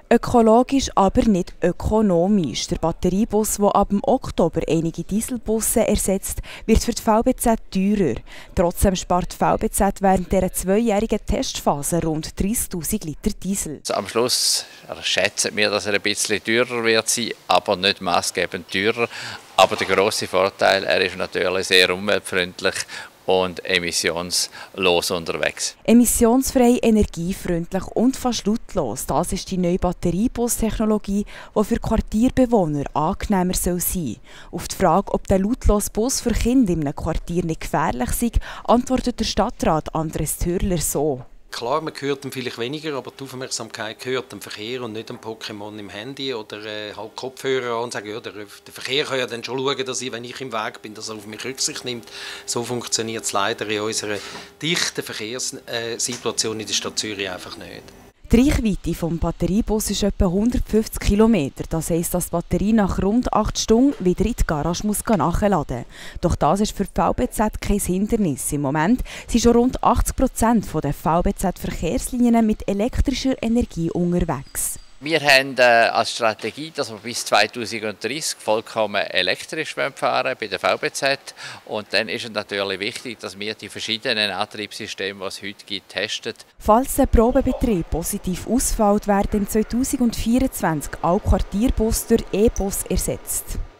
Ökologisch, aber nicht ökonomisch. Der Batteriebus, der ab dem Oktober einige Dieselbusse ersetzt, wird für die VBZ teurer. Trotzdem spart die VBZ während dieser zweijährigen Testphase rund 30'000 Liter Diesel. Am Schluss schätzen wir, dass er ein bisschen teurer wird sein, aber nicht maßgebend teurer. Aber der grosse Vorteil, er ist natürlich sehr umweltfreundlich und emissionslos unterwegs. Emissionsfrei, energiefreundlich und fast lautlos. Das ist die neue Batteriebus-Technologie, die für Quartierbewohner angenehmer sein soll. Auf die Frage, ob der lautlose Bus für Kinder in einem Quartier nicht gefährlich sei, antwortet der Stadtrat Andres Thürler so. Klar, man hört ihn vielleicht weniger, aber die Aufmerksamkeit gehört dem Verkehr und nicht dem Pokémon im Handy oder halt Kopfhörer an und sagen, ja, der Verkehr kann ja dann schon schauen, dass ich, wenn ich im Weg bin, dass er auf mich Rücksicht nimmt. So funktioniert es leider in unserer dichten Verkehrssituation in der Stadt Zürich einfach nicht. Die Reichweite des Batteriebus ist etwa 150 km. Das heisst, dass die Batterie nach rund 8 Stunden wieder in die Garage nachladen muss. Doch das ist für die VBZ kein Hindernis. Im Moment sind schon rund 80% der VBZ-Verkehrslinien mit elektrischer Energie unterwegs. Wir haben als Strategie, dass wir bis 2030 vollkommen elektrisch fahren bei der VBZ. Und dann ist es natürlich wichtig, dass wir die verschiedenen Antriebssysteme, die es heute gibt, testen. Falls der Probebetrieb positiv ausfällt, werden im 2024 alle Quartierbusse durch E-Bus ersetzt.